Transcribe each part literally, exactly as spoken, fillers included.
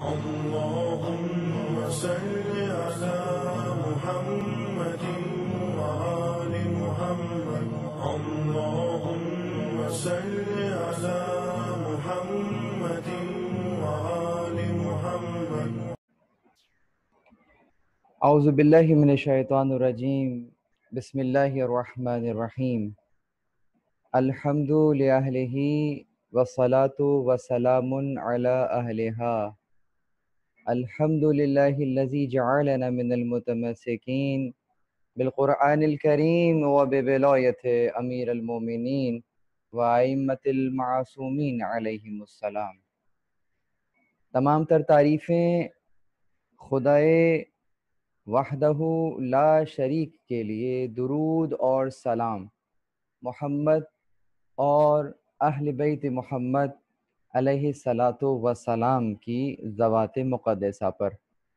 اللهم صل على محمد وآل محمد. اللهم صل على محمد وآل محمد. اعوذ باللہ من الشیطان الرجیم. بسم اللہ الرحمن الرحیم. الحمد لأہلہ والصلاة والسلام علی اہلہا. الحمد للہ الذی جعلنا من المتمسکین بالقرآن الکریم وبولایت امیر المومنین وائمۃ المعصومین علیہم السلام. تمام تر تعریفیں خدائے وحدہ لا شریک کے لیے، درود اور سلام محمد اور اہل بیت محمد علیہ الصلاۃ والسلام کی ذوات مقدسہ پر.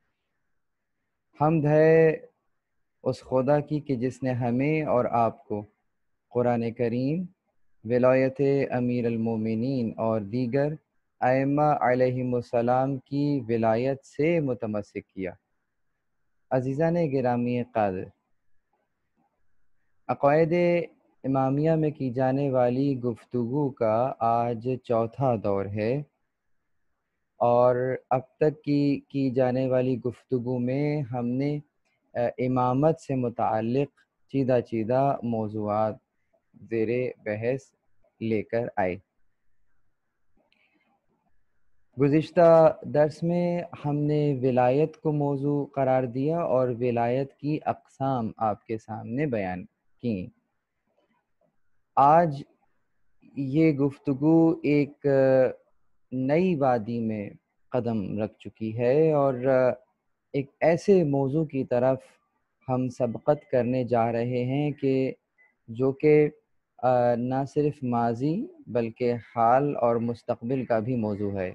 حمد ہے اس خدا کی کہ جس نے ہمیں اور آپ کو قرآن کریم، ولایت امیر المومنین اور دیگر ائمہ علیہم السلام کی ولایت سے متمسک کیا. عزیزان گرامی قادر، عقائد امامیہ میں کی جانے والی گفتگو کا آج چوتھا دور ہے، اور اب تک کی کی جانے والی گفتگو میں ہم نے امامت سے متعلق چیدہ چیدہ موضوعات زیر بحث لے کر آئے. گزشتہ درس میں ہم نے ولایت کو موضوع قرار دیا اور ولایت کی اقسام آپ کے سامنے بیان کی. آج یہ گفتگو ایک نئی وادی میں قدم رکھ چکی ہے اور ایک ایسے موضوع کی طرف ہم سبقت کرنے جا رہے ہیں کہ جو کہ نہ صرف ماضی بلکہ حال اور مستقبل کا بھی موضوع ہے.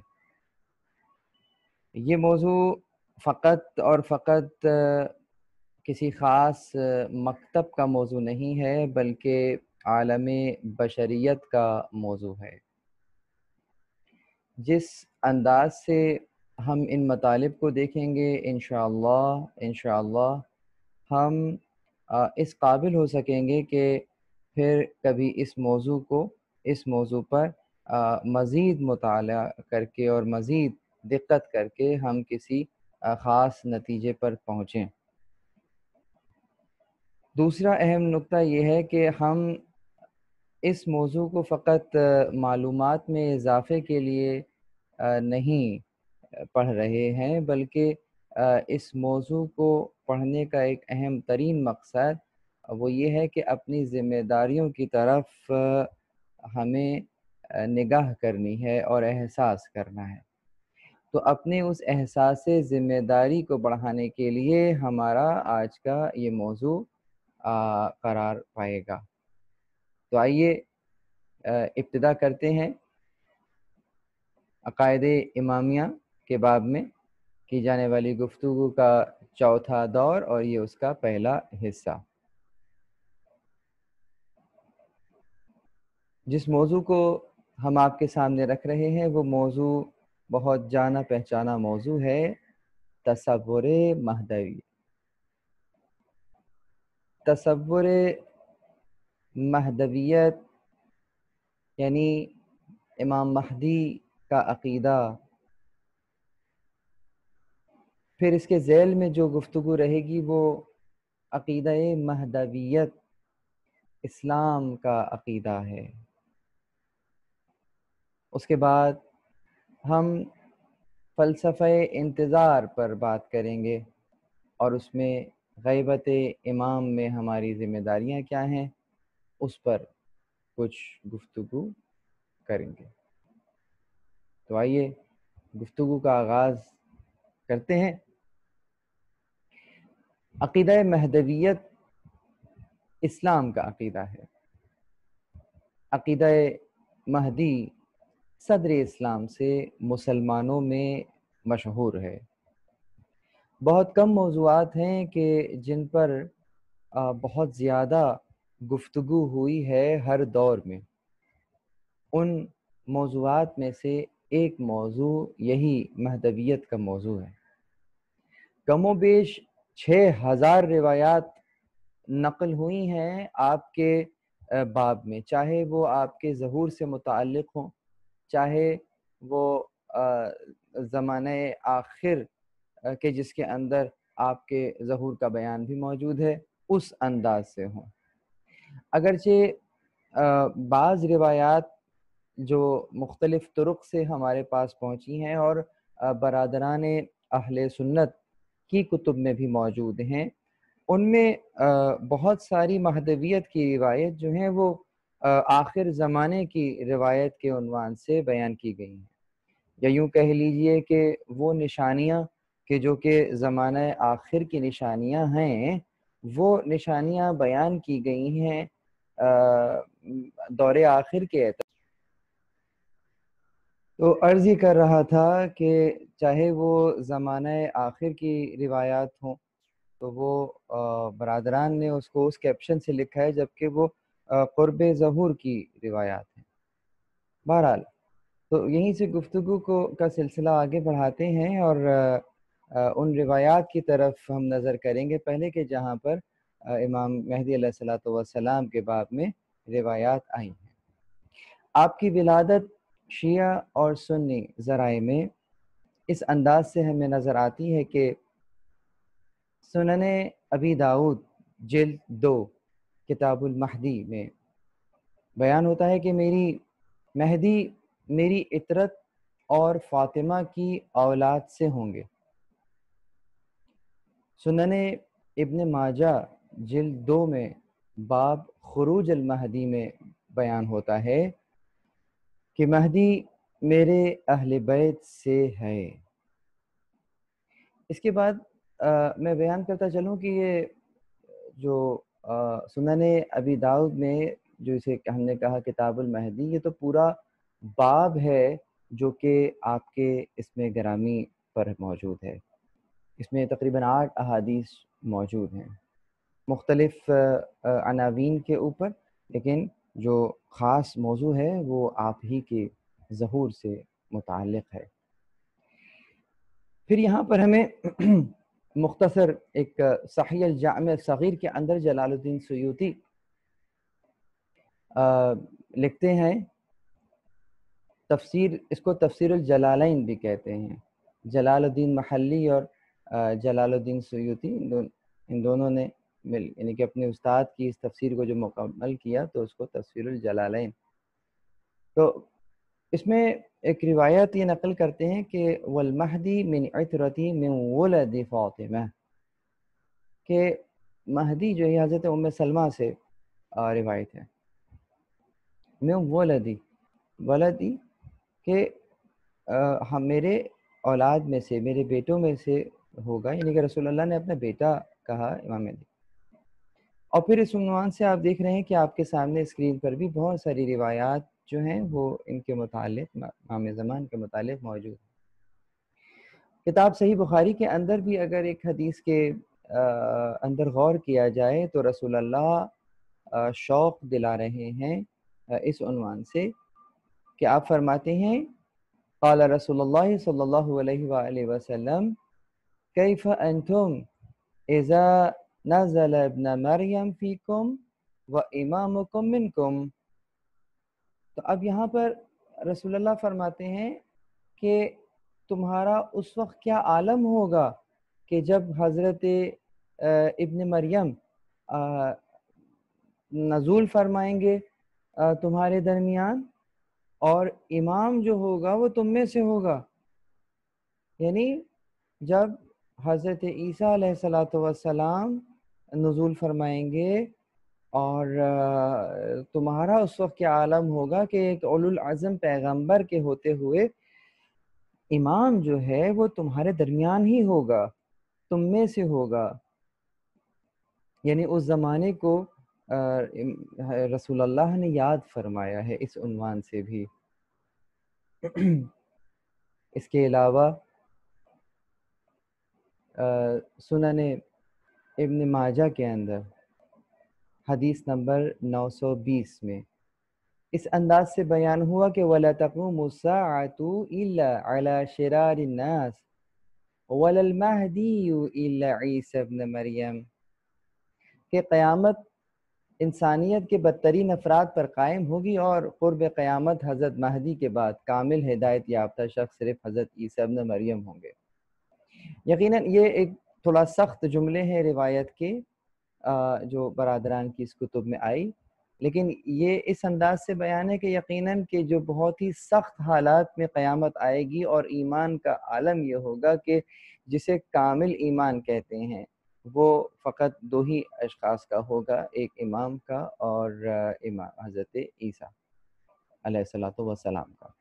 یہ موضوع فقط اور فقط کسی خاص مکتب کا موضوع نہیں ہے بلکہ عالم بشریت کا موضوع ہے. جس انداز سے ہم ان مطالب کو دیکھیں گے انشاءاللہ انشاءاللہ ہم اس قابل ہو سکیں گے کہ پھر کبھی اس موضوع کو اس موضوع پر مزید مطالعہ کر کے اور مزید دقت کر کے ہم کسی خاص نتیجے پر پہنچیں. دوسرا اہم نقطہ یہ ہے کہ ہم اس موضوع کو فقط معلومات میں اضافے کے لیے نہیں پڑھ رہے ہیں بلکہ اس موضوع کو پڑھنے کا ایک اہم ترین مقصد وہ یہ ہے کہ اپنی ذمہ داریوں کی طرف ہمیں نگاہ کرنی ہے اور احساس کرنا ہے. تو اپنے اس احساس ذمہ داری کو بڑھانے کے لیے ہمارا آج کا یہ موضوع قرار پائے گا. تو آئیے ابتدا کرتے ہیں عقائد امامیہ کے باب میں کی جانے والی گفتگو کا چوتھا دور، اور یہ اس کا پہلا حصہ. جس موضوع کو ہم آپ کے سامنے رکھ رہے ہیں وہ موضوع بہت جانا پہچانا موضوع ہے، تصور مہدوی. تصور مہدویت یعنی امام مہدی کا عقیدہ. پھر اس کے ذیل میں جو گفتگو رہے گی وہ عقیدہ مہدویت اسلام کا عقیدہ ہے. اس کے بعد ہم فلسفہ انتظار پر بات کریں گے اور اس میں غیبت امام میں ہماری ذمہ داریاں کیا ہیں اس پر کچھ گفتگو کریں گے. تو آئیے گفتگو کا آغاز کرتے ہیں. عقیدہ مہدویت اسلام کا عقیدہ ہے. عقیدہ مہدی صدر اسلام سے مسلمانوں میں مشہور ہے. بہت کم موضوعات ہیں کہ جن پر بہت زیادہ گفتگو ہوئی ہے ہر دور میں. ان موضوعات میں سے ایک موضوع یہی مہدویت کا موضوع ہے۔ کم و بیش چھ ہزار روایات نقل ہوئی ہیں آپ کے باب میں، چاہے وہ آپ کے ظہور سے متعلق ہوں، چاہے وہ زمانہ آخر کے جس کے اندر آپ کے ظہور کا بیان بھی موجود ہے اس انداز سے ہوں۔ اگرچہ بعض روایات جو مختلف طرق سے ہمارے پاس پہنچی ہیں اور برادران اہل سنت کی کتب میں بھی موجود ہیں، ان میں بہت ساری مہدویت کی روایت جو ہیں وہ آخر زمانے کی روایت کے عنوان سے بیان کی گئی ہیں، یا یوں کہہ لیجئے کہ وہ نشانیاں کہ جو کہ زمانہ آخر کی نشانیاں ہیں، وہ نشانیاں بیان کی گئی ہیں دور آخر کے اعتبار۔ تو عرض ہی کر رہا تھا کہ چاہے وہ زمانہ آخر کی روایات ہوں تو وہ برادران نے اس کو اس کیپشن سے لکھا ہے، جبکہ وہ قرب ظہور کی روایات ہیں۔ بہرحال تو یہیں سے گفتگو کو کا سلسلہ آگے بڑھاتے ہیں اور ان روایات کی طرف ہم نظر کریں گے پہلے کہ جہاں پر امام مہدی علیہ الصلوۃ والسلام کے باب میں روایات آئی ہیں۔ آپ کی ولادت شیعہ اور سنی ذرائع میں اس انداز سے ہمیں نظر آتی ہے کہ سنن ابی داؤد جلد دو کتاب المہدی میں بیان ہوتا ہے کہ میری مہدی میری عطرت اور فاطمہ کی اولاد سے ہوں گے۔ سنن ابن ماجہ جلد دو میں باب خروج المہدی میں بیان ہوتا ہے کہ مہدی میرے اہل بیت سے ہے۔ اس کے بعد میں بیان کرتا چلوں کہ یہ جو سنن ابی داؤد میں جو اسے ہم نے کہا کتاب المہدی، یہ تو پورا باب ہے جو کہ آپ کے اس میں گرامی پر موجود ہے۔ اس میں تقریباً آٹھ احادیث موجود ہیں مختلف عناوین کے اوپر، لیکن جو خاص موضوع ہے وہ آپ ہی کے ظہور سے متعلق ہے۔ پھر یہاں پر ہمیں مختصر ایک صحیح الجامع صغیر کے اندر جلال الدین سیوطی لکھتے ہیں، تفسیر اس کو تفسیر الجلالین بھی کہتے ہیں، جلال الدین محلی اور جلال الدین سیوطی ان دونوں نے مل یعنی کہ اپنے استاد کی اس تفسیر کو جو مکمل کیا تو اس کو تفسیر الجلالین۔ تو اس میں ایک روایت یہ نقل کرتے ہیں کہ والمہدی من عطرتی من ولد فاطمہ، کہ مہدی جو ہے حضرت ام سلمہ سے روایت ہے، من ولدی ولدی کہ ہم میرے اولاد میں سے میرے بیٹوں میں سے ہوگا، یعنی کہ رسول اللہ نے اپنا بیٹا کہا امام مہدی۔ اور پھر اس عنوان سے آپ دیکھ رہے ہیں کہ آپ کے سامنے اسکرین پر بھی بہت ساری روایات جو ہیں وہ ان کے متعلق امام زمان کے متعلق موجود ہیں۔ کتاب صحیح بخاری کے اندر بھی اگر ایک حدیث کے اندر غور کیا جائے تو رسول اللہ شوق دلا رہے ہیں اس عنوان سے کہ آپ فرماتے ہیں قال رسول اللہ صلی اللہ علیہ وآلہ وسلم کیف انتم اذا نزل ابن مریم فیکم و امامکم منکم۔ تو اب یہاں پر رسول اللہ فرماتے ہیں کہ تمہارا اس وقت کیا عالم ہوگا کہ جب حضرت ابن مریم نزول فرمائیں گے تمہارے درمیان اور امام جو ہوگا وہ تم میں سے ہوگا، یعنی جب حضرت عیسیٰ علیہ الصلوۃ والسلام نزول فرمائیں گے اور تمہارا اس وقت کیا عالم ہوگا کہ ایک اولو العزم پیغمبر کے ہوتے ہوئے امام جو ہے وہ تمہارے درمیان ہی ہوگا، تم میں سے ہوگا۔ یعنی اس زمانے کو رسول اللہ نے یاد فرمایا ہے اس عنوان سے بھی۔ اس کے علاوہ سنن ابن ماجہ کے اندر حدیث نمبر نو سو بیس میں اس انداز سے بیان ہوا کہ وَلَا تَقُومُ السَّاعَةُ إِلَّا عَلَى شِرَارِ النَّاسِ وَلَا الْمَهْدِيُّ إِلَّا عِيسَى ابْنَ مَرْيَمَ، کہ قیامت انسانیت کے بدترین افراد پر قائم ہوگی، اور قرب قیامت حضرت مہدی کے بعد کامل ہدایت یافتہ شخص صرف حضرت عیسیٰ ابن مریم ہوں گے۔ یقیناً یہ ایک تھوڑا سخت جملے ہیں روایت کے جو برادران کی اس کتب میں آئی، لیکن یہ اس انداز سے بیان ہے کہ یقیناً کہ جو بہت ہی سخت حالات میں قیامت آئے گی، اور ایمان کا عالم یہ ہوگا کہ جسے کامل ایمان کہتے ہیں وہ فقط دو ہی اشخاص کا ہوگا، ایک امام کا اور امام حضرت عیسیٰ علیہ الصلوۃ والسلام کا۔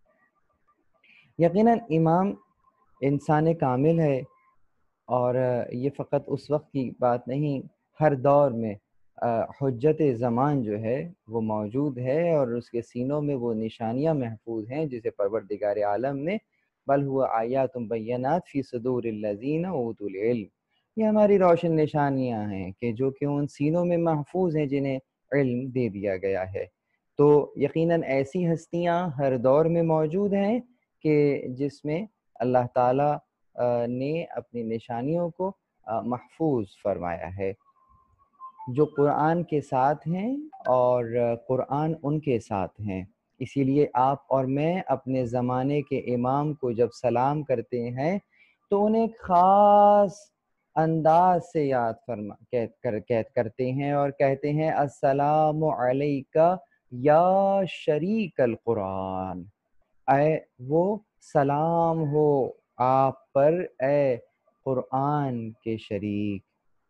یقیناً امام انسان کامل ہے، اور یہ فقط اس وقت کی بات نہیں، ہر دور میں حجت زمان جو ہے وہ موجود ہے، اور اس کے سینوں میں وہ نشانیاں محفوظ ہیں جسے پروردگار عالم نے بل ہوا آیات بینات فی صدور الذین اوتوا العلم، یہ ہماری روشن نشانیاں ہیں کہ جو کہ ان سینوں میں محفوظ ہیں جنہیں علم دے دیا گیا ہے۔ تو یقیناً ایسی ہستیاں ہر دور میں موجود ہیں کہ جس میں اللہ تعالیٰ نے اپنی نشانیوں کو محفوظ فرمایا ہے، جو قرآن کے ساتھ ہیں اور قرآن ان کے ساتھ ہیں۔ اسی لیے آپ اور میں اپنے زمانے کے امام کو جب سلام کرتے ہیں تو انہیں ایک خاص انداز سے یاد فرما کرتے ہیں اور کہتے ہیں السلام علیکہ یا شریک القرآن، اے وہ سلام ہو آپ پر اے قرآن کے شریک۔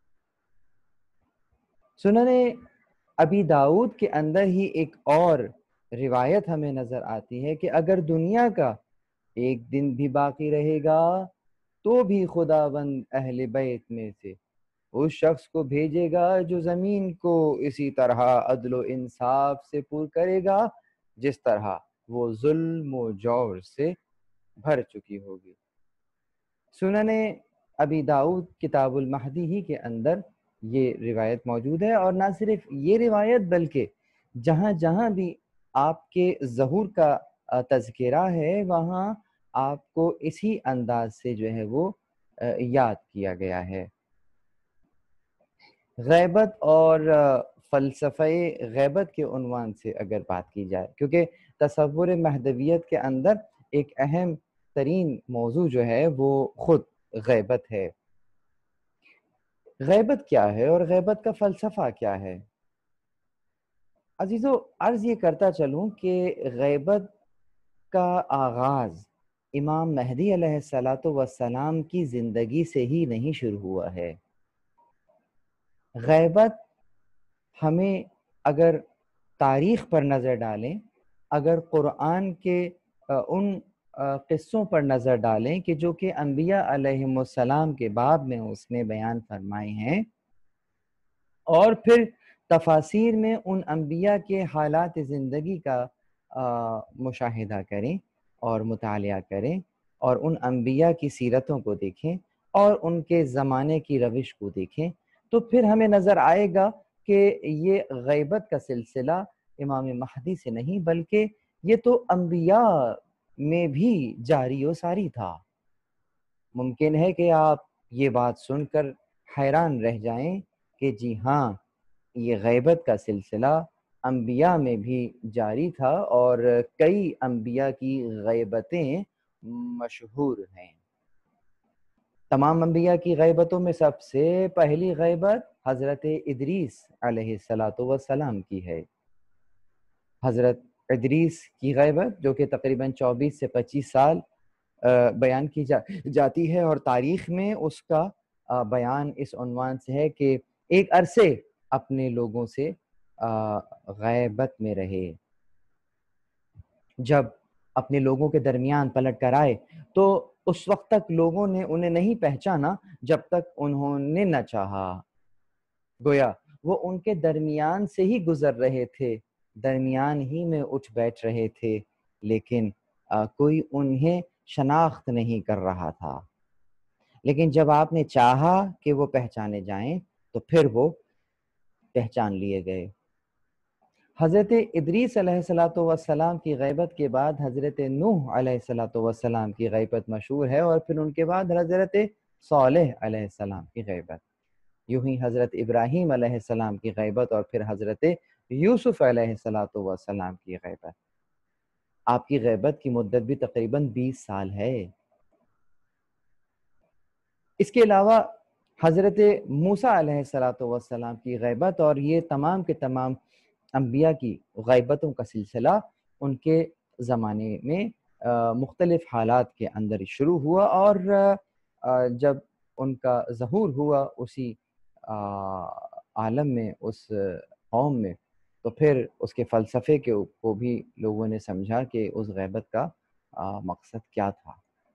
سنن ابی داؤد کے اندر ہی ایک اور روایت ہمیں نظر آتی ہے کہ اگر دنیا کا ایک دن بھی باقی رہے گا تو بھی خداوند اہل بیت میں سے اس شخص کو بھیجے گا جو زمین کو اسی طرح عدل و انصاف سے پر کرے گا جس طرح وہ ظلم و جور سے بھر چکی ہوگی۔ سنن ابی داؤد کتاب المہدی ہی کے اندر یہ روایت موجود ہے، اور نہ صرف یہ روایت بلکہ جہاں جہاں بھی آپ کے ظہور کا تذکرہ ہے وہاں آپ کو اسی انداز سے جو ہے وہ یاد کیا گیا ہے۔ غیبت اور فلسفہ غیبت کے عنوان سے اگر بات کی جائے، کیونکہ تصور مہدویت کے اندر ایک اہم ترین موضوع جو ہے وہ خود غیبت ہے۔ غیبت کیا ہے اور غیبت کا فلسفہ کیا ہے؟ عزیزو، عرض یہ کرتا چلوں کہ غیبت کا آغاز امام مہدی علیہ الصلوۃ والسلام کی زندگی سے ہی نہیں شروع ہوا ہے۔ غیبت ہمیں اگر تاریخ پر نظر ڈالیں، اگر قرآن کے ان قصوں پر نظر ڈالیں کہ جو کہ انبیاء علیہم السلام کے باب میں اس نے بیان فرمائے ہیں، اور پھر تفاسیر میں ان انبیاء کے حالات زندگی کا مشاہدہ کریں اور مطالعہ کریں، اور ان انبیاء کی سیرتوں کو دیکھیں اور ان کے زمانے کی روش کو دیکھیں، تو پھر ہمیں نظر آئے گا کہ یہ غیبت کا سلسلہ امام مہدی سے نہیں بلکہ یہ تو انبیاء میں بھی جاری و ساری تھا۔ ممکن ہے کہ آپ یہ بات سن کر حیران رہ جائیں کہ جی ہاں، یہ غیبت کا سلسلہ انبیاء میں بھی جاری تھا، اور کئی انبیاء کی غیبتیں مشہور ہیں۔ تمام انبیاء کی غیبتوں میں سب سے پہلی غیبت حضرت ادریس علیہ الصلوۃ والسلام کی ہے۔ حضرت ادریس کی غیبت جو کہ تقریباً چوبیس سے پچیس سال بیان کی جا جاتی ہے، اور تاریخ میں اس کا بیان اس عنوان سے ہے کہ ایک عرصے اپنے لوگوں سے غیبت میں رہے، جب اپنے لوگوں کے درمیان پلٹ کر آئے تو اس وقت تک لوگوں نے انہیں نہیں پہچانا جب تک انہوں نے نہ چاہا، گویا وہ ان کے درمیان سے ہی گزر رہے تھے، درمیان ہی میں اٹھ بیٹھ رہے تھے، لیکن آ, کوئی انہیں شناخت نہیں کر رہا تھا۔ لیکن جب آپ نے چاہا کہ وہ پہچانے جائیں تو پھر وہ پہچان لیے گئے۔ حضرت ادریس علیہ الصلوۃ والسلام کی غیبت کے بعد حضرت نوح علیہ الصلوۃ والسلام کی غیبت مشہور ہے، اور پھر ان کے بعد حضرت صالح علیہ السلام کی غیبت، یوں ہی حضرت ابراہیم علیہ السلام کی غیبت، اور پھر حضرت یوسف علیہ الصلوۃ والسلام کی غیبت۔ آپ کی غیبت کی مدت بھی تقریباً بیس سال ہے۔ اس کے علاوہ حضرت موسیٰ علیہ الصلوۃ والسلام کی غیبت، اور یہ تمام کے تمام انبیاء کی غیبتوں کا سلسلہ ان کے زمانے میں مختلف حالات کے اندر شروع ہوا، اور جب ان کا ظہور ہوا اسی عالم میں، اس قوم میں، تو پھر اس کے فلسفے کے کو بھی لوگوں نے سمجھا کہ اس غیبت کا مقصد کیا تھا۔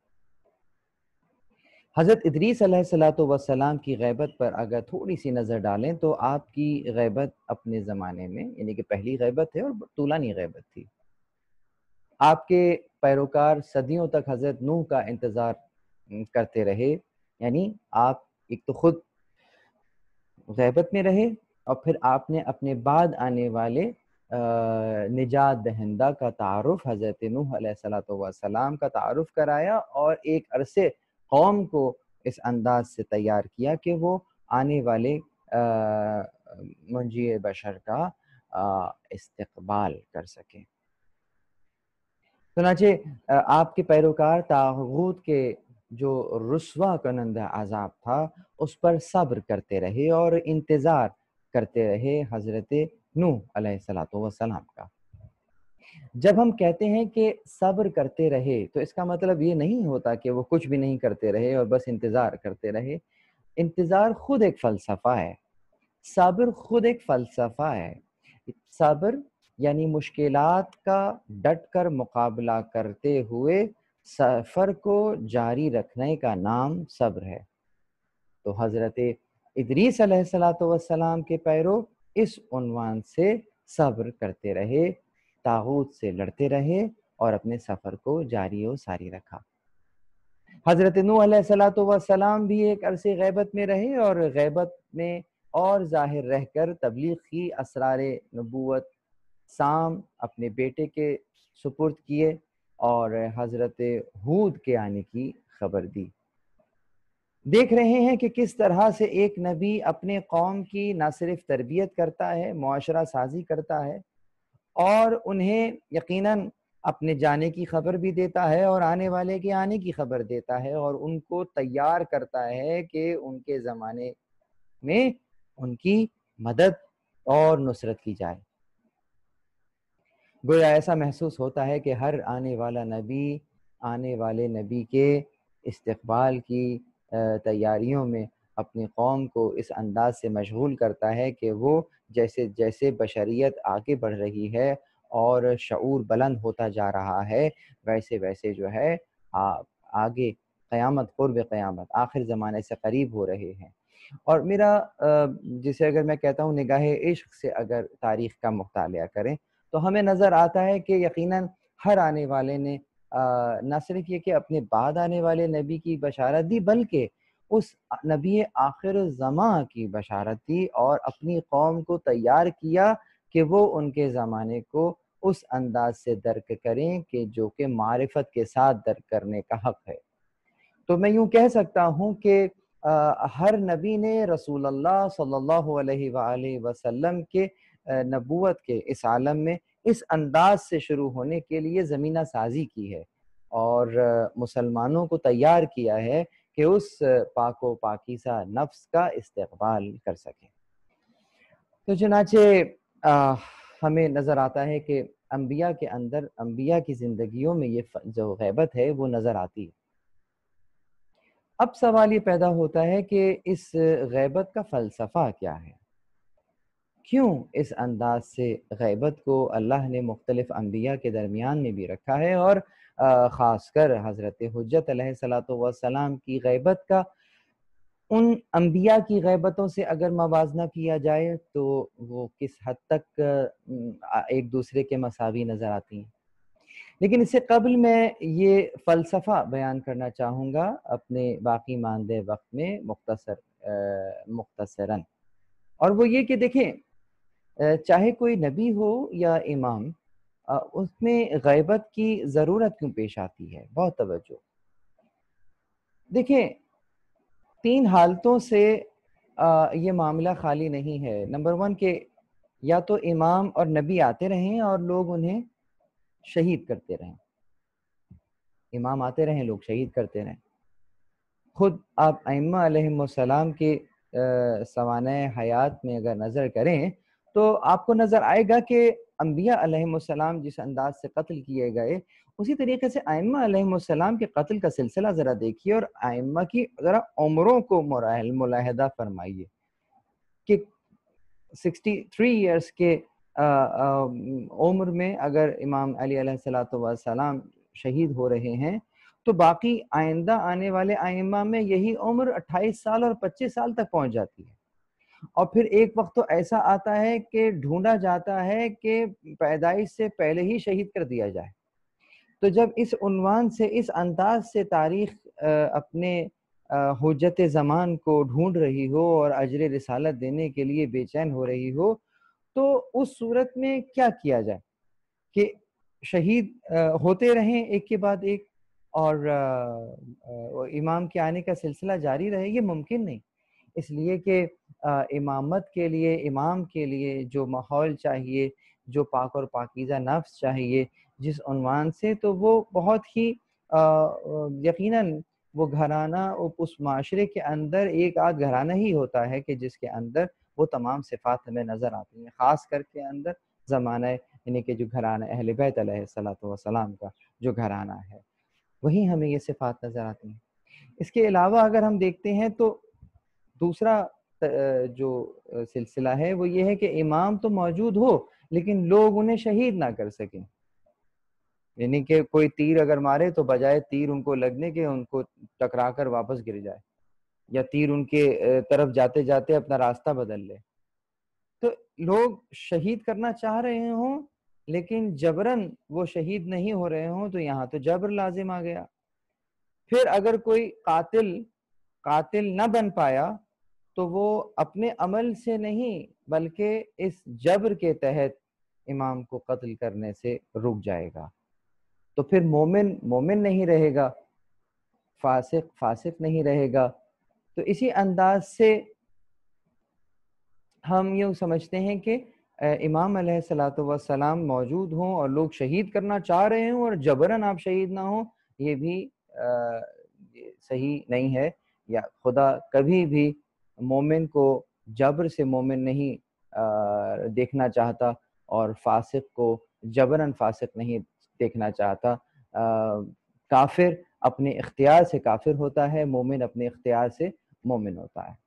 حضرت ادریس علیہ الصلوۃ والسلام کی غیبت پر اگر تھوڑی سی نظر ڈالیں تو آپ کی غیبت اپنے زمانے میں، یعنی کہ پہلی غیبت ہے اور طولانی غیبت تھی۔ آپ کے پیروکار صدیوں تک حضرت نوح کا انتظار کرتے رہے، یعنی آپ ایک تو خود غیبت میں رہے، اور پھر آپ نے اپنے بعد آنے والے نجات دہندہ کا تعارف، حضرت نوح علیہ الصلوۃ والسلام کا تعارف کرایا، اور ایک عرصے قوم کو اس انداز سے تیار کیا کہ وہ آنے والے منجی بشر کا استقبال کر سکیں۔ چنانچہ آپ کے پیروکار طاغوت کے جو رسوا کنندہ عذاب تھا اس پر صبر کرتے رہے اور انتظار کرتے رہے حضرت نوح علیہ الصلوۃ والسلام کا۔ جب ہم کہتے ہیں کہ صبر کرتے رہے تو اس کا مطلب یہ نہیں ہوتا کہ وہ کچھ بھی نہیں کرتے رہے اور بس انتظار کرتے رہے۔ انتظار خود ایک فلسفہ ہے، صبر خود ایک فلسفہ ہے۔ صبر یعنی مشکلات کا ڈٹ کر مقابلہ کرتے ہوئے سفر کو جاری رکھنے کا نام صبر ہے۔ تو حضرت ادریس علیہ الصلوۃ والسلام کے پیرو اس عنوان سے صبر کرتے رہے، طاغوت سے لڑتے رہے اور اپنے سفر کو جاری و ساری رکھا۔ حضرت نوح علیہ الصلوۃ والسلام بھی ایک عرصے غیبت میں رہے، اور غیبت میں اور ظاہر رہ کر تبلیغ کی، اسرار نبوت سام اپنے بیٹے کے سپرد کیے اور حضرت ہود کے آنے کی خبر دی۔ دیکھ رہے ہیں کہ کس طرح سے ایک نبی اپنے قوم کی نہ صرف تربیت کرتا ہے، معاشرہ سازی کرتا ہے، اور انہیں یقیناً اپنے جانے کی خبر بھی دیتا ہے اور آنے والے کے آنے کی خبر دیتا ہے، اور ان کو تیار کرتا ہے کہ ان کے زمانے میں ان کی مدد اور نصرت کی جائے۔ گویا ایسا محسوس ہوتا ہے کہ ہر آنے والا نبی آنے والے نبی کے استقبال کی تیاریوں میں اپنی قوم کو اس انداز سے مشغول کرتا ہے کہ وہ جیسے جیسے بشریت آگے بڑھ رہی ہے اور شعور بلند ہوتا جا رہا ہے، ویسے ویسے جو ہے آگے قیامت، قرب قیامت، آخر زمانے سے قریب ہو رہے ہیں۔ اور میرا جسے اگر میں کہتا ہوں نگاہ عشق سے اگر تاریخ کا مطالعہ کریں تو ہمیں نظر آتا ہے کہ یقیناً ہر آنے والے نے نہ صرف یہ کہ اپنے بعد آنے والے نبی کی بشارت دی، بلکہ اس نبی آخر زمان کی بشارت دی اور اپنی قوم کو تیار کیا کہ وہ ان کے زمانے کو اس انداز سے درک کریں کہ جو کہ معرفت کے ساتھ درک کرنے کا حق ہے۔ تو میں یوں کہہ سکتا ہوں کہ ہر نبی نے رسول اللہ صلی اللہ علیہ وآلہ وسلم کے نبوت کے اس عالم میں اس انداز سے شروع ہونے کے لیے زمینہ سازی کی ہے اور مسلمانوں کو تیار کیا ہے کہ اس پاک و پاکیزہ نفس کا استقبال کر سکیں۔ تو چنانچہ ہمیں نظر آتا ہے کہ انبیاء کے اندر، انبیاء کی زندگیوں میں یہ جو غیبت ہے وہ نظر آتی ہے۔ اب سوال یہ پیدا ہوتا ہے کہ اس غیبت کا فلسفہ کیا ہے؟ کیوں اس انداز سے غیبت کو اللہ نے مختلف انبیاء کے درمیان میں بھی رکھا ہے، اور خاص کر حضرت حجت علیہ الصلوۃ والسلام کی غیبت کا ان انبیاء کی غیبتوں سے اگر موازنہ کیا جائے تو وہ کس حد تک ایک دوسرے کے مساوی نظر آتی ہیں؟ لیکن اس سے قبل میں یہ فلسفہ بیان کرنا چاہوں گا اپنے باقی ماندے وقت میں مختصر مختصراً، اور وہ یہ کہ دیکھیں چاہے کوئی نبی ہو یا امام، اس میں غیبت کی ضرورت کیوں پیش آتی ہے؟ بہت توجہ دیکھیں، تین حالتوں سے یہ معاملہ خالی نہیں ہے۔ نمبر ون کہ یا تو امام اور نبی آتے رہیں اور لوگ انہیں شہید کرتے رہیں، امام آتے رہیں لوگ شہید کرتے رہیں۔ خود آپ ائمہ علیہم السلام کے سوانح حیات میں اگر نظر کریں تو آپ کو نظر آئے گا کہ انبیاء علیہم السلام جس انداز سے قتل کیے گئے، اسی طریقے سے ائمہ علیہم السلام کے قتل کا سلسلہ ذرا دیکھیے، اور ائمہ کی ذرا عمروں کو ملاحظہ فرمائیے کہ سکسٹی تھری ایئرس کے عمر میں اگر امام علی علیہ السلام شہید ہو رہے ہیں تو باقی آئندہ آنے والے ائمہ میں یہی عمر اٹھائیس سال اور پچیس سال تک پہنچ جاتی ہے، اور پھر ایک وقت تو ایسا آتا ہے کہ ڈھونڈا جاتا ہے کہ پیدائش سے پہلے ہی شہید کر دیا جائے۔ تو جب اس عنوان سے، اس انداز سے تاریخ اپنے حجت زمان کو ڈھونڈ رہی ہو اور اجر رسالت دینے کے لیے بے چین ہو رہی ہو، تو اس صورت میں کیا کیا جائے کہ شہید ہوتے رہیں ایک کے بعد ایک اور امام کے آنے کا سلسلہ جاری رہے؟ یہ ممکن نہیں، اس لیے کہ امامت کے لیے، امام کے لیے جو ماحول چاہیے، جو پاک اور پاکیزہ نفس چاہیے جس عنوان سے، تو وہ بہت ہی یقیناً وہ گھرانہ اس معاشرے کے اندر ایک آدھ گھرانہ ہی ہوتا ہے کہ جس کے اندر وہ تمام صفات ہمیں نظر آتی ہیں، خاص کر کے اندر زمانہ یعنی کہ جو گھرانہ اہل بیت علیہ الصلوۃ والسلام کا جو گھرانہ ہے، وہیں ہمیں یہ صفات نظر آتی ہیں۔ اس کے علاوہ اگر ہم دیکھتے ہیں تو دوسرا جو سلسلہ ہے وہ یہ ہے کہ امام تو موجود ہو لیکن لوگ انہیں شہید نہ کر سکیں، یعنی کہ کوئی تیر اگر مارے تو بجائے تیر ان کو لگنے کے ان کو ٹکرا کر واپس گر جائے، یا تیر ان کے طرف جاتے جاتے اپنا راستہ بدل لے۔ تو لوگ شہید کرنا چاہ رہے ہوں لیکن جبراً وہ شہید نہیں ہو رہے ہوں، تو یہاں تو جبر لازم آ گیا۔ پھر اگر کوئی قاتل قاتل نہ بن پایا تو وہ اپنے عمل سے نہیں بلکہ اس جبر کے تحت امام کو قتل کرنے سے رک جائے گا، تو پھر مومن مومن نہیں رہے گا، فاسق فاسق نہیں رہے گا۔ تو اسی انداز سے ہم یوں سمجھتے ہیں کہ امام علیہ الصلوۃ والسلام موجود ہوں اور لوگ شہید کرنا چاہ رہے ہوں اور جبراً آپ شہید نہ ہوں، یہ بھی صحیح نہیں ہے، یا خدا کبھی بھی مومن کو جبر سے مومن نہیں دیکھنا چاہتا اور فاسق کو جبراً فاسق نہیں دیکھنا چاہتا۔ کافر اپنے اختیار سے کافر ہوتا ہے، مومن اپنے اختیار سے مومن ہوتا ہے۔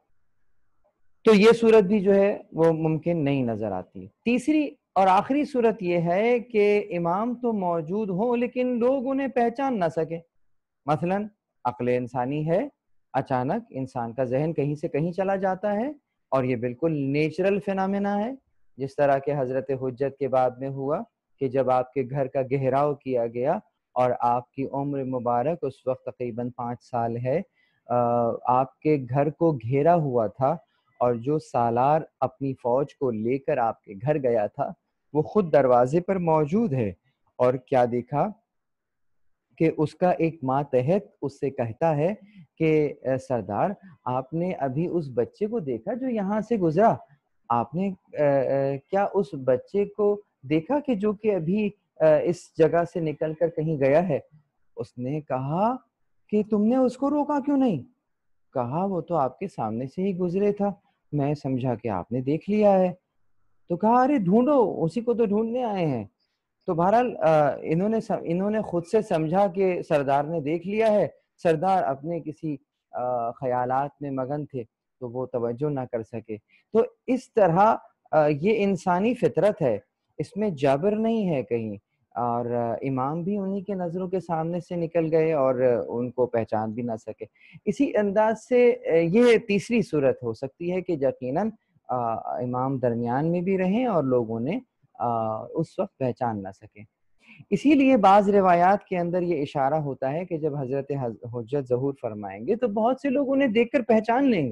تو یہ صورت بھی جو ہے وہ ممکن نہیں نظر آتی۔ تیسری اور آخری صورت یہ ہے کہ امام تو موجود ہوں لیکن لوگ انہیں پہچان نہ سکیں۔ مثلا عقل انسانی ہے، اچانک انسان کا ذہن کہیں سے کہیں چلا جاتا ہے، اور یہ بالکل نیچرل فینامنا ہے، جس طرح کہ حضرت حجت کے بعد میں ہوا کہ جب آپ کے گھر کا گہراؤ کیا گیا اور آپ کی عمر مبارک اس وقت تقریباً پانچ سال ہے، آپ کے گھر کو گھیرا ہوا تھا، اور جو سالار اپنی فوج کو لے کر آپ کے گھر گیا تھا وہ خود دروازے پر موجود ہے، اور کیا دیکھا کہ اس کا ایک ماتحت اس سے کہتا ہے کہ سردار آپ نے ابھی اس بچے کو دیکھا جو یہاں سے گزرا؟ آپ نے کیا اس بچے کو دیکھا کہ جو کہ ابھی اس جگہ سے نکل کر کہیں گیا ہے؟ اس نے کہا کہ تم نے اس کو روکا کیوں نہیں؟ کہا وہ تو آپ کے سامنے سے ہی گزرے تھا، میں سمجھا کہ آپ نے دیکھ لیا ہے۔ تو کہا ارے ڈھونڈو، اسی کو تو ڈھونڈنے آئے ہیں۔ تو بہرحال انہوں نے انہوں نے خود سے سمجھا کہ سردار نے دیکھ لیا ہے، سردار اپنے کسی خیالات میں مگن تھے تو وہ توجہ نہ کر سکے۔ تو اس طرح یہ انسانی فطرت ہے، اس میں جبر نہیں ہے کہیں، اور امام بھی انہی کے نظروں کے سامنے سے نکل گئے اور ان کو پہچان بھی نہ سکے۔ اسی انداز سے یہ تیسری صورت ہو سکتی ہے کہ یقیناً امام درمیان میں بھی رہیں اور لوگوں نے اس وقت پہچان نہ سکیں۔ اسی لیے بعض روایات کے اندر یہ اشارہ ہوتا ہے کہ جب حضرت حجت ظہور فرمائیں گے تو بہت سے لوگ انہیں دیکھ کر پہچان لیں گے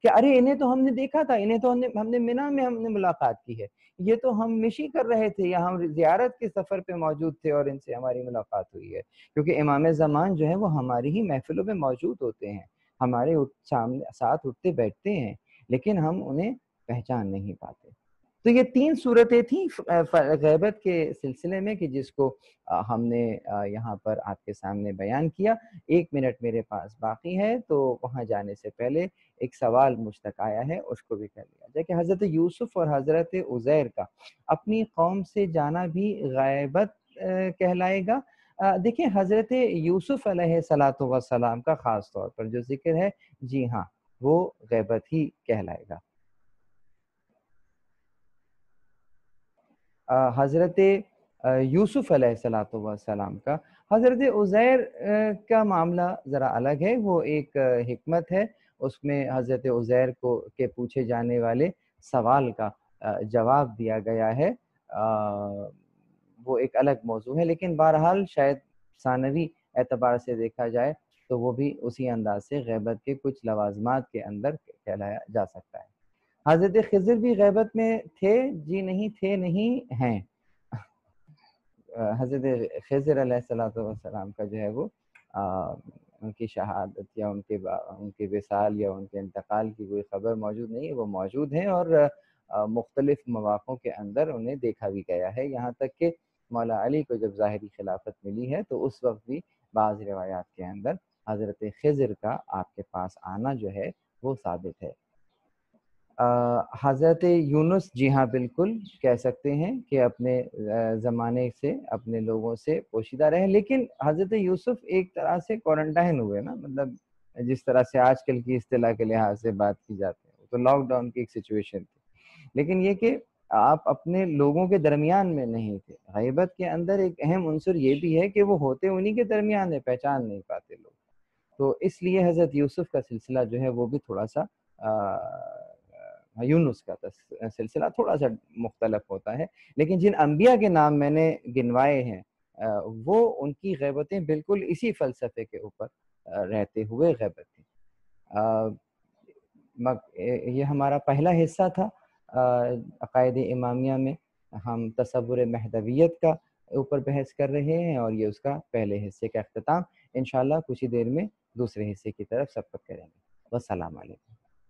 کہ ارے انہیں تو ہم نے دیکھا تھا، انہیں تو ہم نے ہم نے منا میں ہم نے ملاقات کی ہے، یہ تو ہم مشی کر رہے تھے یا ہم زیارت کے سفر پہ موجود تھے اور ان سے ہماری ملاقات ہوئی ہے. کیونکہ امام زمان جو ہے وہ ہماری ہی محفلوں میں موجود ہوتے ہیں، ہمارے سامنے ساتھ اٹھتے بیٹھتے ہیں، لیکن ہم انہیں پہچان نہیں پاتے. تو یہ تین صورتیں تھیں غیبت کے سلسلے میں کہ جس کو ہم نے یہاں پر آپ کے سامنے بیان کیا. ایک منٹ میرے پاس باقی ہے تو وہاں جانے سے پہلے ایک سوال مجھ تک آیا ہے، اس کو بھی کر لیا جائے کہ حضرت یوسف اور حضرت عزیر کا اپنی قوم سے جانا بھی غیبت کہلائے گا؟ دیکھیں حضرت یوسف علیہ الصلاۃ والسلام کا خاص طور پر جو ذکر ہے، جی ہاں وہ غیبت ہی کہلائے گا. حضرت یوسف علیہ الصلاۃ والسلام کا. حضرت عزیر کا معاملہ ذرا الگ ہے، وہ ایک حکمت ہے، اس میں حضرت عزیر کو کے پوچھے جانے والے سوال کا جواب دیا گیا ہے، وہ ایک الگ موضوع ہے. لیکن بہرحال شاید ثانوی اعتبار سے دیکھا جائے تو وہ بھی اسی انداز سے غیبت کے کچھ لوازمات کے اندر کہلایا جا سکتا ہے. حضرت خضر بھی غیبت میں تھے؟ جی نہیں تھے، نہیں ہیں. حضرت خضر علیہ الصلوۃ والسلام کا جو ہے وہ ان کی شہادت یا ان کے ان کے وصال یا ان کے انتقال کی کوئی خبر موجود نہیں ہے. وہ موجود ہیں اور مختلف مواقعوں کے اندر انہیں دیکھا بھی گیا ہے، یہاں تک کہ مولا علی کو جب ظاہری خلافت ملی ہے تو اس وقت بھی بعض روایات کے اندر حضرت خضر کا آپ کے پاس آنا جو ہے وہ ثابت ہے. حضرت یونس جی ہاں بالکل کہہ سکتے ہیں کہ اپنے زمانے سے اپنے لوگوں سے پوشیدہ رہے، لیکن حضرت یوسف ایک طرح سے کوارنٹائن ہوئے نا، مطلب جس طرح سے آج کل کی اصطلاح کے لحاظ سے بات کی جاتی ہے تو لاک ڈاؤن کی ایک سچویشن تھی. لیکن یہ کہ آپ اپنے لوگوں کے درمیان میں نہیں تھے. غیبت کے اندر ایک اہم عنصر یہ بھی ہے کہ وہ ہوتے انہی کے درمیان میں، پہچان نہیں پاتے لوگ. تو اس لیے حضرت یوسف کا سلسلہ جو ہے وہ بھی تھوڑا سا یونس کا سلسلہ تھوڑا سا مختلف ہوتا ہے. لیکن جن انبیاء کے نام میں نے گنوائے ہیں وہ ان کی غیبتیں بالکل اسی فلسفے کے اوپر رہتے ہوئے غیبت تھیں. یہ ہمارا پہلا حصہ تھا عقائد امامیہ میں، ہم تصور مہدویت کا اوپر بحث کر رہے ہیں اور یہ اس کا پہلے حصے کا اختتام. انشاءاللہ کچھ ہی دیر میں دوسرے حصے کی طرف سبقت کریں گے. والسلام علیکم.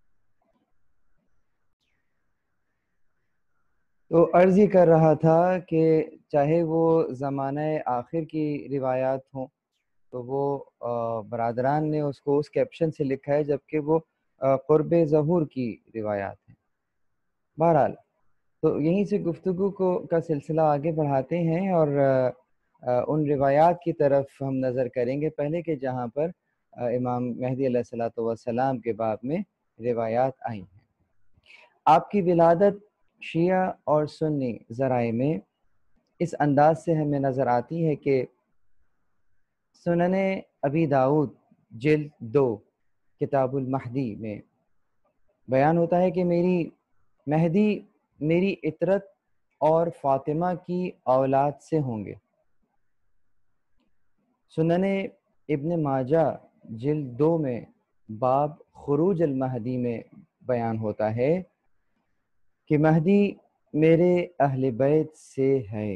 تو عرض ہی کر رہا تھا کہ چاہے وہ زمانہ آخر کی روایات ہوں تو وہ برادران نے اس کو اس کیپشن سے لکھا ہے جبکہ وہ قرب ظہور کی روایات ہیں. بہرحال تو یہیں سے گفتگو کو کا سلسلہ آگے بڑھاتے ہیں اور ان روایات کی طرف ہم نظر کریں گے پہلے کہ جہاں پر امام مہدی علیہ الصلوۃ والسلام کے باب میں روایات آئی ہیں. آپ کی ولادت شیعہ اور سنی ذرائع میں اس انداز سے ہمیں نظر آتی ہے کہ سنن ابی داؤد جلد دو کتاب المہدی میں بیان ہوتا ہے کہ میری مہدی میری عطرت اور فاطمہ کی اولاد سے ہوں گے. سنن ابن ماجہ جلد دو میں باب خروج المہدی میں بیان ہوتا ہے کہ مہدی میرے اہل بیت سے ہے.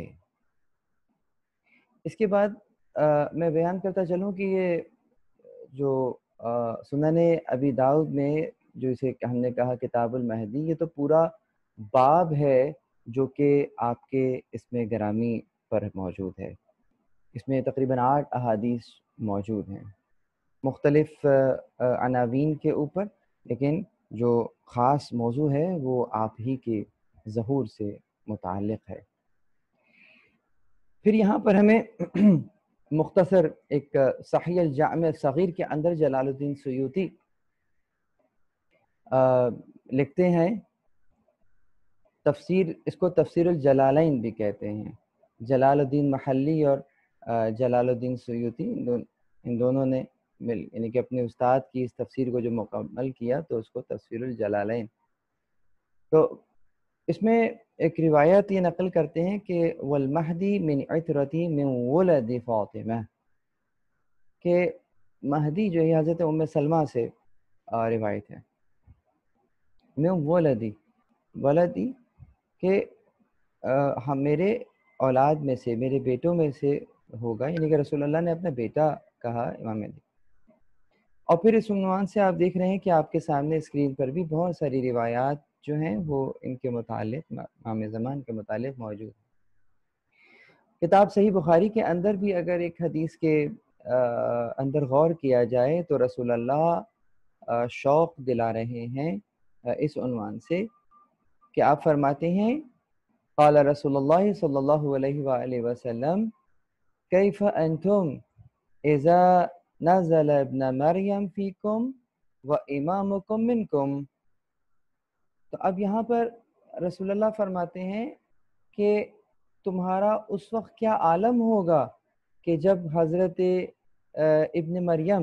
اس کے بعد میں بیان کرتا چلوں کہ یہ جو سنن ابی داؤد میں جو اسے ہم نے کہا کتاب المہدی، یہ تو پورا باب ہے جو کہ آپ کے اس میں گرامی پر موجود ہے. اس میں تقریباً آٹھ احادیث موجود ہیں مختلف عناوین کے اوپر، لیکن جو خاص موضوع ہے وہ آپ ہی کے ظہور سے متعلق ہے. پھر یہاں پر ہمیں مختصر ایک صحیح الجامع الصغیر کے اندر جلال الدین سیوطی لکھتے ہیں، تفسیر اس کو تفسیر الجلالین بھی کہتے ہیں. جلال الدین محلی اور جلال الدین سیوطی ان دونوں نے مل یعنی کہ اپنے استاد کی اس تفسیر کو جو مکمل کیا تو اس کو تفسیر الجلالین. تو اس میں ایک روایت یہ نقل کرتے ہیں کہ والمہدی من عطرتی من ولد فاطمہ، کہ مہدی جو ہے حضرت ام سلمہ سے روایت ہے من ولدی، ولدی کہ ہم میرے اولاد میں سے، میرے بیٹوں میں سے ہوگا، یعنی کہ رسول اللہ نے اپنا بیٹا کہا امام مہدی۔ اور پھر اس عنوان سے آپ دیکھ رہے ہیں کہ آپ کے سامنے اسکرین پر بھی بہت ساری روایات جو ہیں وہ ان کے متعلق، امام زمان کے متعلق موجود ہیں۔ کتاب صحیح بخاری کے اندر بھی اگر ایک حدیث کے اندر غور کیا جائے تو رسول اللہ شوق دلا رہے ہیں اس عنوان سے کہ آپ فرماتے ہیں قال رسول اللہ صلی اللہ علیہ وآلہ وسلم کیف انتم اذا نزل ابن مریم فیکم و امامکم منکم۔ تو اب یہاں پر رسول اللہ فرماتے ہیں کہ تمہارا اس وقت کیا عالم ہوگا کہ جب حضرت ابن مریم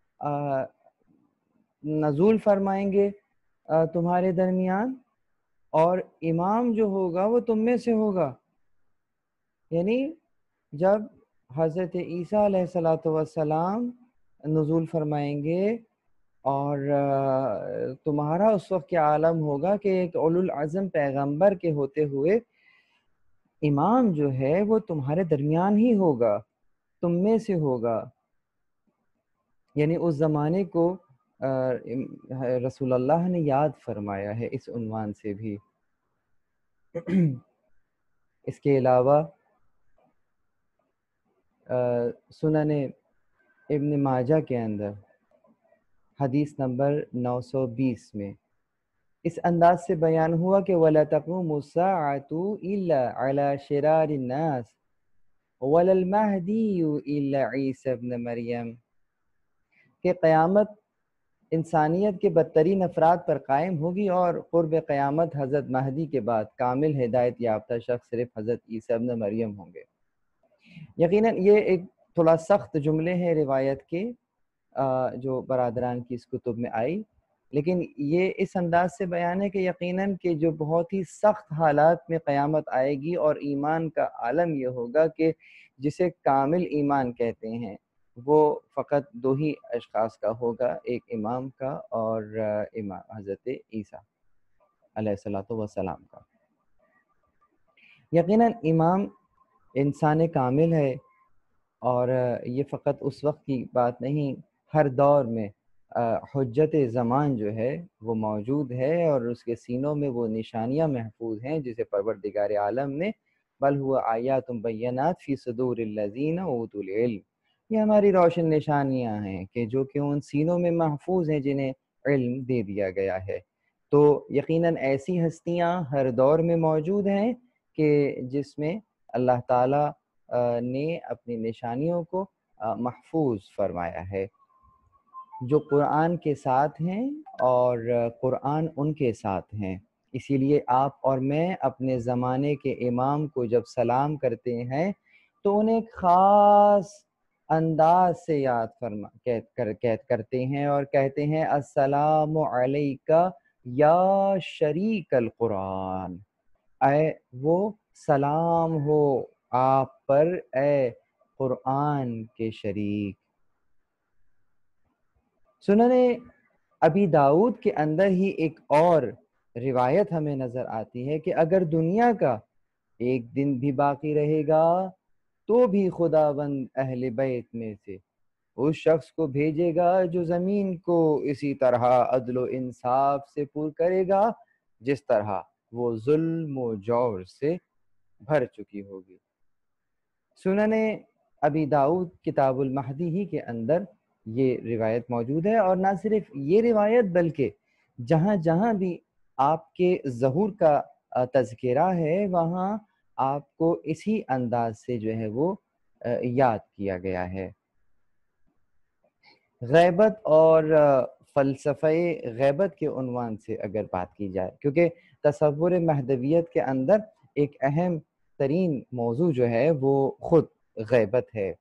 نزول فرمائیں گے تمہارے درمیان اور امام جو ہوگا وہ تم میں سے ہوگا، یعنی جب حضرت عیسیٰ علیہ الصلاۃ والسلام نزول فرمائیں گے اور تمہارا اس وقت کیا عالم ہوگا کہ ایک اولو العزم پیغمبر کے ہوتے ہوئے امام جو ہے وہ تمہارے درمیان ہی ہوگا، تم میں سے ہوگا۔ یعنی اس زمانے کو رسول اللہ نے یاد فرمایا ہے اس عنوان سے بھی۔ اس کے علاوہ سنن ابن ماجہ کے اندر حدیث نمبر نو سو بیس میں اس انداز سے بیان ہوا کہ وَلَا تَقُومُ السَّاعَةُ إِلَّا عَلَى شِرَارِ النَّاسِ وَلَا الْمَهْدِيُّ إِلَّا عِيسَى ابْنَ مریم، کہ قیامت انسانیت کے بدترین افراد پر قائم ہوگی اور قرب قیامت حضرت مہدی کے بعد کامل ہدایت یافتہ شخص صرف حضرت عیسیٰ ابن مریم ہوں گے۔ یقیناً یہ ایک تھوڑا سخت جملے ہیں روایت کے جو برادران کی اس کتب میں آئی، لیکن یہ اس انداز سے بیان ہے کہ یقیناً کہ جو بہت ہی سخت حالات میں قیامت آئے گی اور ایمان کا عالم یہ ہوگا کہ جسے کامل ایمان کہتے ہیں وہ فقط دو ہی اشخاص کا ہوگا، ایک امام کا اور امام حضرت عیسیٰ علیہ الصلوۃ والسلام کا۔ یقیناً امام انسان کامل ہے اور یہ فقط اس وقت کی بات نہیں، ہر دور میں حجت زمان جو ہے وہ موجود ہے اور اس کے سینوں میں وہ نشانیاں محفوظ ہیں جسے پروردگار عالم نے بل ہوا آیات بینات فی صدور الذین اوتوا العلم، یہ ہماری روشن نشانیاں ہیں کہ جو کہ ان سینوں میں محفوظ ہیں جنہیں علم دے دیا گیا ہے۔ تو یقیناً ایسی ہستیاں ہر دور میں موجود ہیں کہ جس میں اللہ تعالیٰ نے اپنی نشانیوں کو محفوظ فرمایا ہے، جو قرآن کے ساتھ ہیں اور قرآن ان کے ساتھ ہیں۔ اسی لیے آپ اور میں اپنے زمانے کے امام کو جب سلام کرتے ہیں تو انہیں ایک خاص انداز سے یاد فرما کرتے ہیں اور کہتے ہیں السلام علیکہ یا شریک القرآن، اے وہ سلام ہو آپ پر اے قرآن کے شریک۔ سنن ابی داؤد کے اندر ہی ایک اور روایت ہمیں نظر آتی ہے کہ اگر دنیا کا ایک دن بھی باقی رہے گا تو بھی خداوند اہل بیت میں سے اس شخص کو بھیجے گا جو زمین کو اسی طرح عدل و انصاف سے پر کرے گا جس طرح وہ ظلم و جور سے بھر چکی ہوگی۔ سنن ابی داؤد کتاب المہدی ہی کے اندر یہ روایت موجود ہے، اور نہ صرف یہ روایت بلکہ جہاں جہاں بھی آپ کے ظہور کا تذکرہ ہے وہاں آپ کو اسی انداز سے جو ہے وہ یاد کیا گیا ہے۔ غیبت اور فلسفہ غیبت کے عنوان سے اگر بات کی جائے، کیونکہ تصور مہدویت کے اندر ایک اہم ترین موضوع جو ہے وہ خود غیبت ہے۔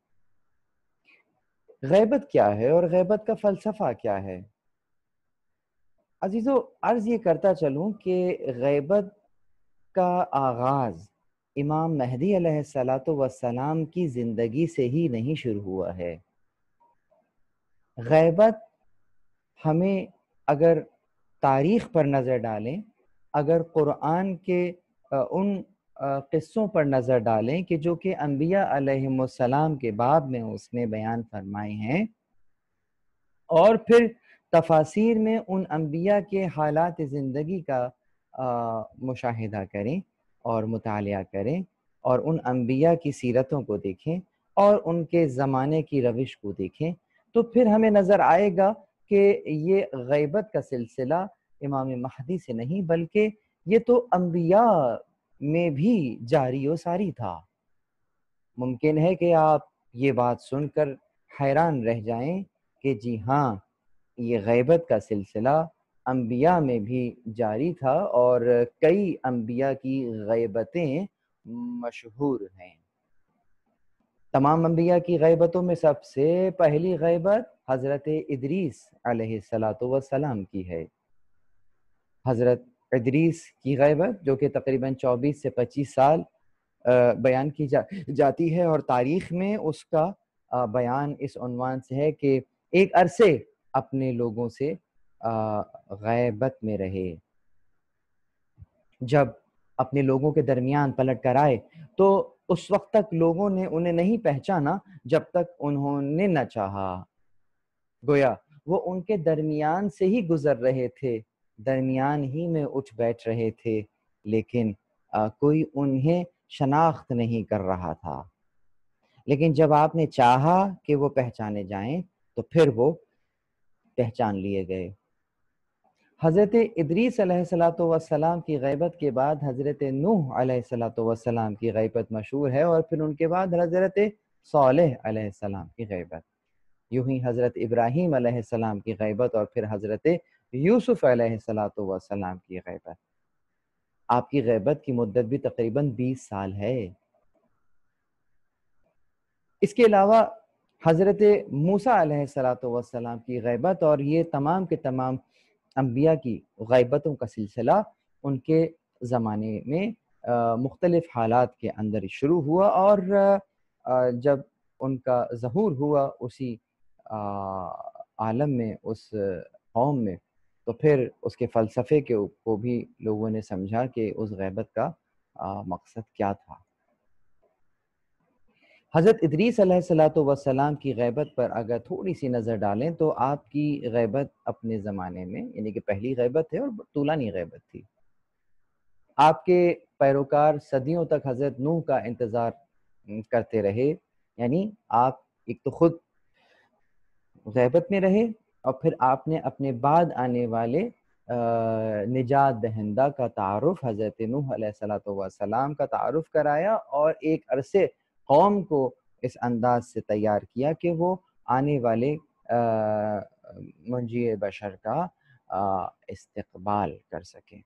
غیبت کیا ہے اور غیبت کا فلسفہ کیا ہے؟ عزیزو، عرض یہ کرتا چلوں کہ غیبت کا آغاز امام مہدی علیہ الصلوۃ والسلام کی زندگی سے ہی نہیں شروع ہوا ہے۔ غیبت ہمیں اگر تاریخ پر نظر ڈالیں، اگر قرآن کے ان قصوں پر نظر ڈالیں کہ جو کہ انبیاء علیہم السلام کے باب میں اس نے بیان فرمائے ہیں، اور پھر تفاسیر میں ان انبیاء کے حالات زندگی کا مشاہدہ کریں اور مطالعہ کریں، اور ان انبیاء کی سیرتوں کو دیکھیں اور ان کے زمانے کی روش کو دیکھیں، تو پھر ہمیں نظر آئے گا کہ یہ غیبت کا سلسلہ امام مہدی سے نہیں بلکہ یہ تو انبیاء میں بھی جاری و ساری تھا۔ ممکن ہے کہ آپ یہ بات سن کر حیران رہ جائیں کہ جی ہاں، یہ غیبت کا سلسلہ انبیاء میں بھی جاری تھا اور کئی انبیاء کی غیبتیں مشہور ہیں۔ تمام انبیاء کی غیبتوں میں سب سے پہلی غیبت حضرت ادریس علیہ السلام کی ہے۔ حضرت ادریس کی غیبت جو کہ تقریباً چوبیس سے پچیس سال بیان کی جا جاتی ہے، اور تاریخ میں اس کا بیان اس عنوان سے ہے کہ ایک عرصے اپنے لوگوں سے غیبت میں رہے۔ جب اپنے لوگوں کے درمیان پلٹ کر آئے تو اس وقت تک لوگوں نے انہیں نہیں پہچانا جب تک انہوں نے نہ چاہا۔ گویا وہ ان کے درمیان سے ہی گزر رہے تھے، درمیان ہی میں اٹھ بیٹھ رہے تھے، لیکن آ, کوئی انہیں شناخت نہیں کر رہا تھا۔ لیکن جب آپ نے چاہا کہ وہ پہچانے جائیں تو پھر وہ پہچان لیے گئے۔ حضرت ادریس علیہ السلام کی غیبت کے بعد حضرت نوح علیہ السلام کی غیبت مشہور ہے، اور پھر ان کے بعد حضرت صالح علیہ السلام کی غیبت، یوں ہی حضرت ابراہیم علیہ السلام کی غیبت، اور پھر حضرت یوسف علیہ السلام کی غیبت۔ آپ کی غیبت کی مدت بھی تقریباً بیس سال ہے۔ اس کے علاوہ حضرت موسیٰ علیہ السلام کی غیبت، اور یہ تمام کے تمام انبیاء کی غیبتوں کا سلسلہ ان کے زمانے میں مختلف حالات کے اندر شروع ہوا، اور جب ان کا ظہور ہوا اسی عالم میں، اس قوم میں، تو پھر اس کے فلسفے کے کو بھی لوگوں نے سمجھا کہ اس غیبت کا مقصد کیا تھا۔ حضرت ادریس علیہ السلام کی غیبت پر اگر تھوڑی سی نظر ڈالیں تو آپ کی غیبت اپنے زمانے میں، یعنی کہ پہلی غیبت ہے اور طولانی غیبت تھی۔ آپ کے پیروکار صدیوں تک حضرت نوح کا انتظار کرتے رہے، یعنی آپ ایک تو خود غیبت میں رہے، اور پھر آپ نے اپنے بعد آنے والے نجات دہندہ کا تعارف حضرت نوح علیہ السلام کا تعارف کرایا، اور ایک عرصے قوم کو اس انداز سے تیار کیا کہ وہ آنے والے منجی بشر کا استقبال کر سکیں۔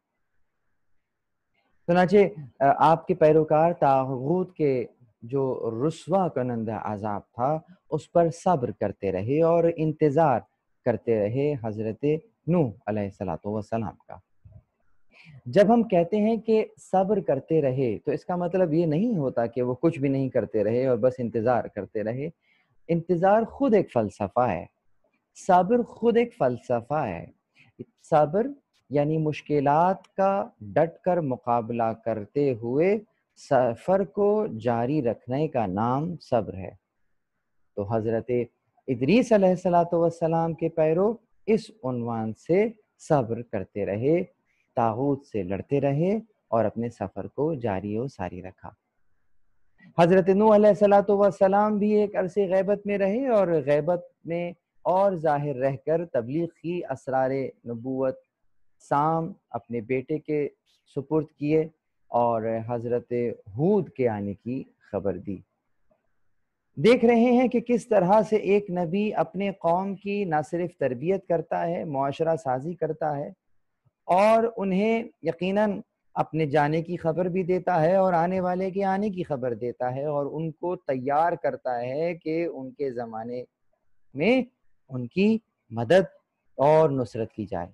چنانچہ آپ کے پیروکار طاغوت کے جو رسوا کنندہ عذاب تھا اس پر صبر کرتے رہے اور انتظار کرتے رہے حضرت نوح علیہ السلام کا۔ جب ہم کہتے ہیں کہ صبر کرتے رہے تو اس کا مطلب یہ نہیں ہوتا کہ وہ کچھ بھی نہیں کرتے رہے اور بس انتظار کرتے رہے۔ انتظار خود ایک فلسفہ ہے، صبر خود ایک فلسفہ ہے۔ صبر یعنی مشکلات کا ڈٹ کر مقابلہ کرتے ہوئے سفر کو جاری رکھنے کا نام صبر ہے۔ تو حضرت ادریس علیہ السلام کے پیرو اس عنوان سے صبر کرتے رہے، طاغوت سے لڑتے رہے اور اپنے سفر کو جاری و ساری رکھا۔ حضرت نوح علیہ السلام بھی ایک عرصے غیبت میں رہے اور غیبت میں اور ظاہر رہ کر تبلیغ کی، اسرار نبوت سام اپنے بیٹے کے سپرد کیے اور حضرت ہود کے آنے کی خبر دی۔ دیکھ رہے ہیں کہ کس طرح سے ایک نبی اپنے قوم کی نہ صرف تربیت کرتا ہے، معاشرہ سازی کرتا ہے، اور انہیں یقیناً اپنے جانے کی خبر بھی دیتا ہے اور آنے والے کے آنے کی خبر دیتا ہے، اور ان کو تیار کرتا ہے کہ ان کے زمانے میں ان کی مدد اور نصرت کی جائے۔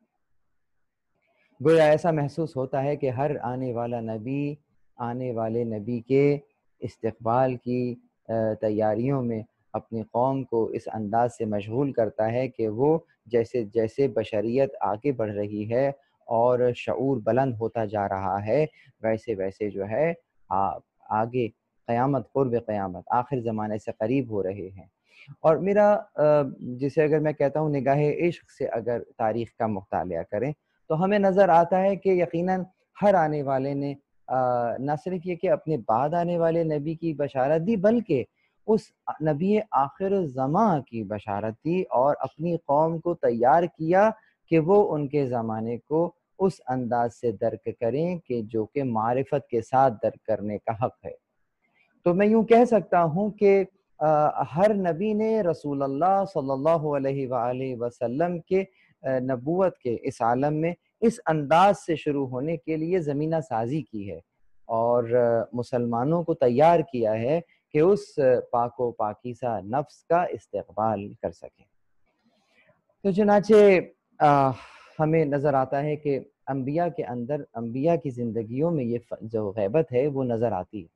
گویا ایسا محسوس ہوتا ہے کہ ہر آنے والا نبی آنے والے نبی کے استقبال کی تیاریوں میں اپنی قوم کو اس انداز سے مشغول کرتا ہے کہ وہ جیسے جیسے بشریت آگے بڑھ رہی ہے اور شعور بلند ہوتا جا رہا ہے، ویسے ویسے جو ہے آگے قیامت، قرب قیامت، آخر زمانے سے قریب ہو رہے ہیں۔ اور میرا جسے اگر میں کہتا ہوں نگاہ عشق سے اگر تاریخ کا مطالعہ کریں تو ہمیں نظر آتا ہے کہ یقیناً ہر آنے والے نے نہ صرف یہ کہ اپنے بعد آنے والے نبی کی بشارت دی، بلکہ اس نبی آخر الزماں کی بشارت دی اور اپنی قوم کو تیار کیا کہ وہ ان کے زمانے کو اس انداز سے درک کریں کہ جو کہ معرفت کے ساتھ درک کرنے کا حق ہے۔ تو میں یوں کہہ سکتا ہوں کہ ہر نبی نے رسول اللہ صلی اللہ علیہ وآلہ وسلم کے نبوت کے اس عالم میں اس انداز سے شروع ہونے کے لیے زمینہ سازی کی ہے اور مسلمانوں کو تیار کیا ہے کہ اس پاک و پاکیزہ نفس کا استقبال کر سکیں۔ تو چنانچہ ہمیں نظر آتا ہے کہ انبیاء کے اندر، انبیاء کی زندگیوں میں یہ جو غیبت ہے وہ نظر آتی ہے۔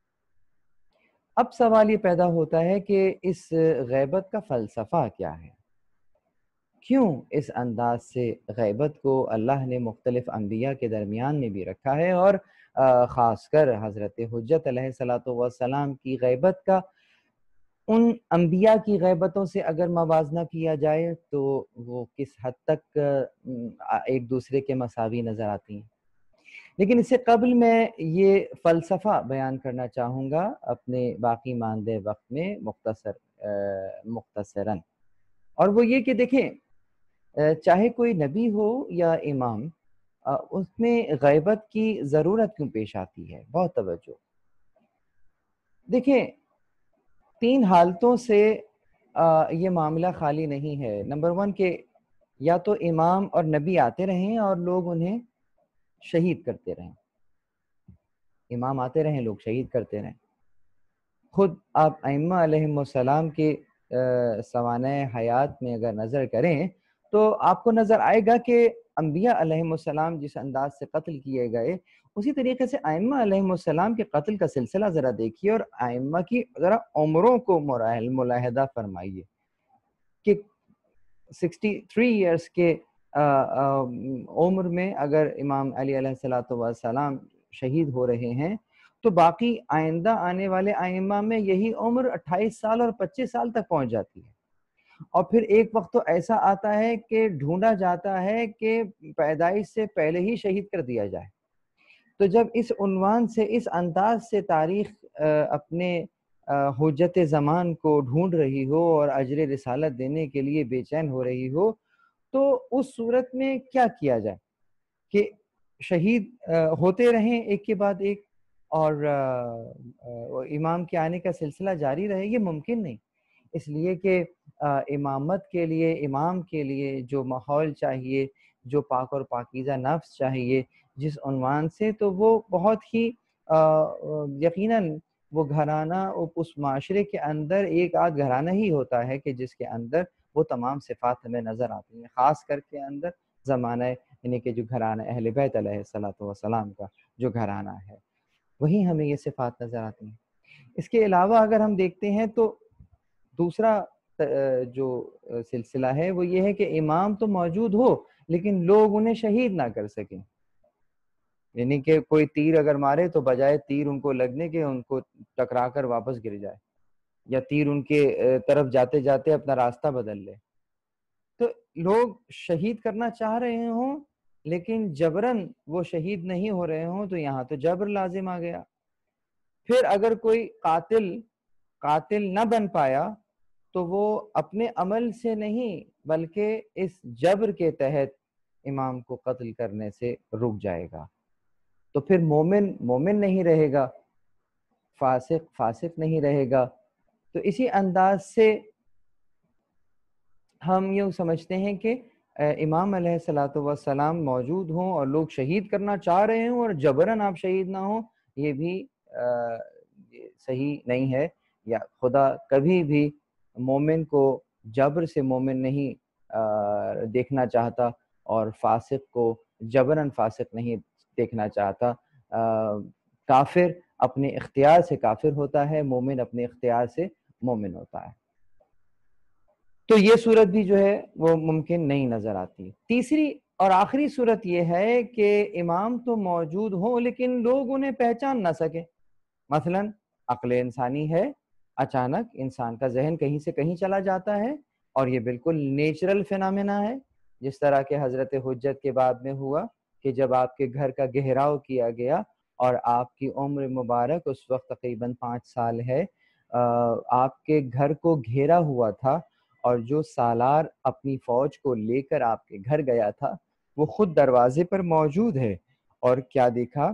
اب سوال یہ پیدا ہوتا ہے کہ اس غیبت کا فلسفہ کیا ہے؟ کیوں اس انداز سے غیبت کو اللہ نے مختلف انبیاء کے درمیان میں بھی رکھا ہے، اور خاص کر حضرت حجت علیہ الصلوۃ والسلام کی غیبت کا ان انبیاء کی غیبتوں سے اگر موازنہ کیا جائے تو وہ کس حد تک ایک دوسرے کے مساوی نظر آتی ہیں؟ لیکن اس سے قبل میں یہ فلسفہ بیان کرنا چاہوں گا اپنے باقی ماندے وقت میں مختصر مختصراً، اور وہ یہ کہ دیکھیں چاہے کوئی نبی ہو یا امام، اس میں غیبت کی ضرورت کیوں پیش آتی ہے؟ بہت توجہ دیکھیں، تین حالتوں سے یہ معاملہ خالی نہیں ہے۔ نمبر ون کہ یا تو امام اور نبی آتے رہیں اور لوگ انہیں شہید کرتے رہیں، امام آتے رہیں، لوگ شہید کرتے رہیں۔ خود آپ ائمہ علیہم السلام کے سوانح حیات میں اگر نظر کریں تو آپ کو نظر آئے گا کہ انبیاء علیہم السلام جس انداز سے قتل کیے گئے، اسی طریقے سے ائمہ علیہم السلام کے قتل کا سلسلہ ذرا دیکھیے اور ائمہ کی ذرا عمروں کو ملاحظہ فرمائیے کہ سکسٹی تھری ایئرس کے عمر میں اگر امام علی علیہ السلام شہید ہو رہے ہیں تو باقی آئندہ آنے والے ائمہ میں یہی عمر اٹھائیس سال اور پچیس سال تک پہنچ جاتی ہے، اور پھر ایک وقت تو ایسا آتا ہے کہ ڈھونڈا جاتا ہے کہ پیدائش سے پہلے ہی شہید کر دیا جائے۔ تو جب اس عنوان سے، اس انداز سے تاریخ اپنے حجت زمان کو ڈھونڈ رہی ہو اور اجر رسالت دینے کے لیے بے چین ہو رہی ہو تو اس صورت میں کیا کیا جائے کہ شہید ہوتے رہیں ایک کے بعد ایک اور امام کے آنے کا سلسلہ جاری رہے؟ یہ ممکن نہیں، اس لیے کہ امامت کے لیے، امام کے لیے جو ماحول چاہیے، جو پاک اور پاکیزہ نفس چاہیے جس عنوان سے، تو وہ بہت ہی یقیناً وہ گھرانہ اس معاشرے کے اندر ایک آدھ گھرانہ ہی ہوتا ہے کہ جس کے اندر وہ تمام صفات ہمیں نظر آتی ہیں، خاص کر کے اندر زمانہ یعنی کہ جو گھرانہ اہل بیت علیہ الصلوۃ والسلام کا جو گھرانہ ہے، وہیں ہمیں یہ صفات نظر آتی ہیں۔ اس کے علاوہ اگر ہم دیکھتے ہیں تو دوسرا جو سلسلہ ہے وہ یہ ہے کہ امام تو موجود ہو لیکن لوگ انہیں شہید نہ کر سکیں، یعنی کہ کوئی تیر اگر مارے تو بجائے تیر ان کو لگنے کے ان کو ٹکرا کر واپس گر جائے، یا تیر ان کے طرف جاتے جاتے اپنا راستہ بدل لے۔ تو لوگ شہید کرنا چاہ رہے ہوں لیکن جبراً وہ شہید نہیں ہو رہے ہوں تو یہاں تو جبر لازم آ گیا۔ پھر اگر کوئی قاتل قاتل نہ بن پایا تو وہ اپنے عمل سے نہیں بلکہ اس جبر کے تحت امام کو قتل کرنے سے رک جائے گا، تو پھر مومن مومن نہیں رہے گا، فاسق فاسق نہیں رہے گا۔ تو اسی انداز سے ہم یوں سمجھتے ہیں کہ امام علیہ الصلوۃ والسلام موجود ہوں اور لوگ شہید کرنا چاہ رہے ہوں اور جبراً آپ شہید نہ ہوں، یہ بھی صحیح نہیں ہے، یا خدا کبھی بھی مومن کو جبر سے مومن نہیں دیکھنا چاہتا اور فاسق کو جبراً فاسق نہیں دیکھنا چاہتا۔ کافر اپنے اختیار سے کافر ہوتا ہے، مومن اپنے اختیار سے مومن ہوتا ہے۔ تو یہ صورت بھی جو ہے وہ ممکن نہیں نظر آتی. تیسری اور آخری صورت یہ ہے کہ امام تو موجود ہوں لیکن لوگ انہیں پہچان نہ سکیں. مثلا عقل انسانی ہے، اچانک انسان کا ذہن کہیں سے کہیں چلا جاتا ہے، اور یہ بالکل نیچرل فینامنا ہے، جس طرح کہ حضرت حجت کے بعد میں ہوا کہ جب آپ کے گھر کا گہراؤ کیا گیا اور آپ کی عمر مبارک اس وقت تقریباً پانچ سال ہے، آپ کے گھر کو گھیرا ہوا تھا، اور جو سالار اپنی فوج کو لے کر آپ کے گھر گیا تھا وہ خود دروازے پر موجود ہے. اور کیا دیکھا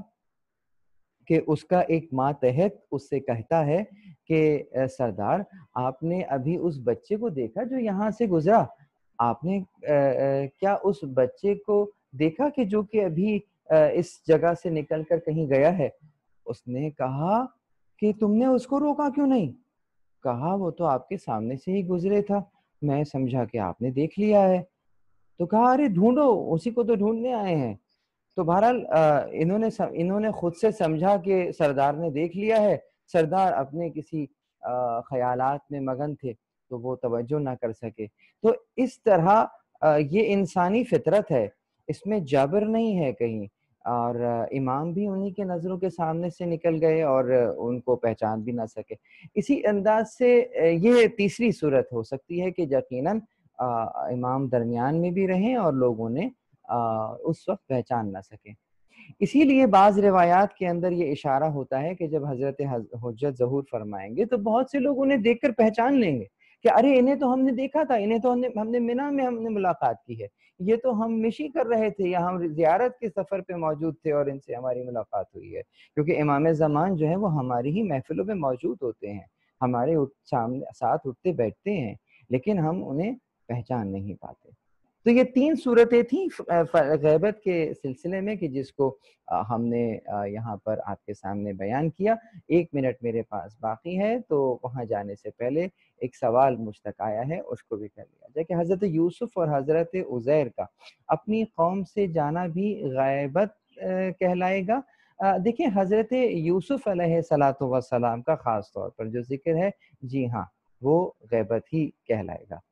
کہ اس کا ایک ماتحت اس سے کہتا ہے کہ سردار آپ نے ابھی اس بچے کو دیکھا جو یہاں سے گزرا، آپ نے کیا اس بچے کو دیکھا کہ جو کہ ابھی اس جگہ سے نکل کر کہیں گیا ہے؟ اس نے کہا کہ تم نے اس کو روکا کیوں نہیں؟ کہا وہ تو آپ کے سامنے سے ہی گزرے تھا، میں سمجھا کہ آپ نے دیکھ لیا ہے. تو کہا ارے ڈھونڈو، اسی کو تو ڈھونڈنے آئے ہیں. تو بہرحال انہوں نے انہوں نے خود سے سمجھا کہ سردار نے دیکھ لیا ہے، سردار اپنے کسی خیالات میں مگن تھے تو وہ توجہ نہ کر سکے. تو اس طرح یہ انسانی فطرت ہے، اس میں جبر نہیں ہے کہیں، اور امام بھی انہی کے نظروں کے سامنے سے نکل گئے اور ان کو پہچان بھی نہ سکے. اسی انداز سے یہ تیسری صورت ہو سکتی ہے کہ یقیناً امام درمیان میں بھی رہیں اور لوگوں نے اس وقت پہچان نہ سکیں. اسی لیے بعض روایات کے اندر یہ اشارہ ہوتا ہے کہ جب حضرت حجت ظہور فرمائیں گے تو بہت سے لوگ انہیں دیکھ کر پہچان لیں گے کہ ارے انہیں تو ہم نے دیکھا تھا، انہیں تو ہم نے ہم نے منا میں ہم نے ملاقات کی ہے، یہ تو ہم مشی کر رہے تھے یا ہم زیارت کے سفر پہ موجود تھے اور ان سے ہماری ملاقات ہوئی ہے. کیونکہ امام زمان جو ہے وہ ہماری ہی محفلوں میں موجود ہوتے ہیں، ہمارے سامنے ساتھ اٹھتے بیٹھتے ہیں، لیکن ہم انہیں پہچان نہیں پاتے. تو یہ تین صورتیں تھیں غیبت کے سلسلے میں کہ جس کو ہم نے یہاں پر آپ کے سامنے بیان کیا. ایک منٹ میرے پاس باقی ہے تو وہاں جانے سے پہلے ایک سوال مجھ تک آیا ہے، اس کو بھی کر لیا جائے کہ حضرت یوسف اور حضرت عزیر کا اپنی قوم سے جانا بھی غیبت کہلائے گا؟ دیکھیں حضرت یوسف علیہ الصلاۃ والسلام کا خاص طور پر جو ذکر ہے، جی ہاں وہ غیبت ہی کہلائے گا.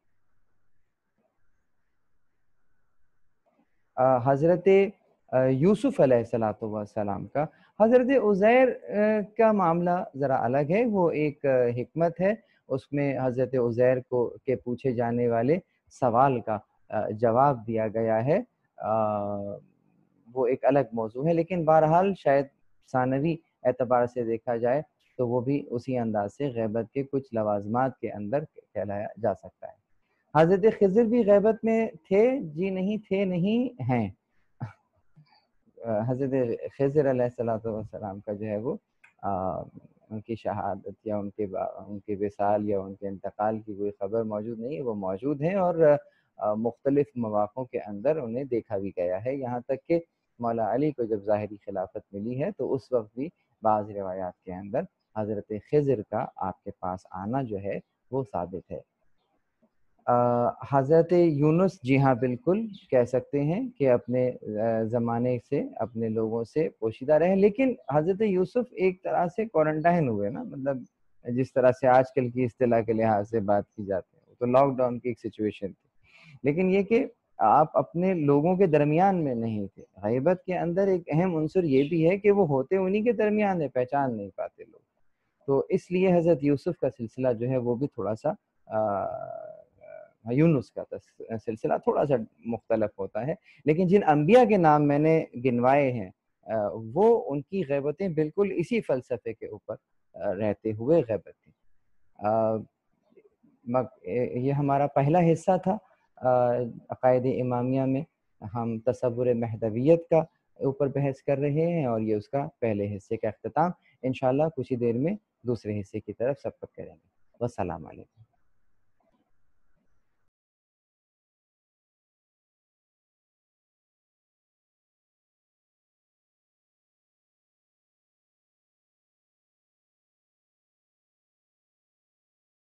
حضرت یوسف علیہ الصلاۃ والسلام کا. حضرت عزیر کا معاملہ ذرا الگ ہے، وہ ایک حکمت ہے، اس میں حضرت عزیر کو کے پوچھے جانے والے سوال کا جواب دیا گیا ہے، وہ ایک الگ موضوع ہے. لیکن بہرحال شاید ثانوی اعتبار سے دیکھا جائے تو وہ بھی اسی انداز سے غیبت کے کچھ لوازمات کے اندر کہلایا جا سکتا ہے. حضرت خضر بھی غیبت میں تھے؟ جی نہیں تھے، نہیں ہیں. حضرت خضر علیہ الصلوۃ والسلام کا جو ہے وہ ان کی شہادت یا ان کے ان کے وصال یا ان کے انتقال کی کوئی خبر موجود نہیں ہے. وہ موجود ہیں اور مختلف مواقعوں کے اندر انہیں دیکھا بھی گیا ہے. یہاں تک کہ مولا علی کو جب ظاہری خلافت ملی ہے تو اس وقت بھی بعض روایات کے اندر حضرت خضر کا آپ کے پاس آنا جو ہے وہ ثابت ہے. حضرت یونس جی ہاں بالکل کہہ سکتے ہیں کہ اپنے زمانے سے اپنے لوگوں سے پوشیدہ رہے، لیکن حضرت یوسف ایک طرح سے کوارنٹائن ہوئے نا، مطلب جس طرح سے آج کل کی اصطلاح کے لحاظ سے بات کی جاتی ہے تو لاک ڈاؤن کی ایک سچویشن تھی. لیکن یہ کہ آپ اپنے لوگوں کے درمیان میں نہیں تھے. غیبت کے اندر ایک اہم عنصر یہ بھی ہے کہ وہ ہوتے انہی کے درمیان ہے، پہچان نہیں پاتے لوگ. تو اس لیے حضرت یوسف کا سلسلہ جو ہے وہ بھی تھوڑا سا یونس کا سلسلہ تھوڑا سا مختلف ہوتا ہے. لیکن جن انبیاء کے نام میں نے گنوائے ہیں وہ ان کی غیبتیں بالکل اسی فلسفے کے اوپر رہتے ہوئے غیبت تھی. یہ ہمارا پہلا حصہ تھا عقائد امامیہ میں. ہم تصور مہدویت کا اوپر بحث کر رہے ہیں اور یہ اس کا پہلے حصے کا اختتام انشاءاللہ کچھ ہی دیر میں دوسرے حصے کی طرف سبقت کریں گے. والسلام علیکم.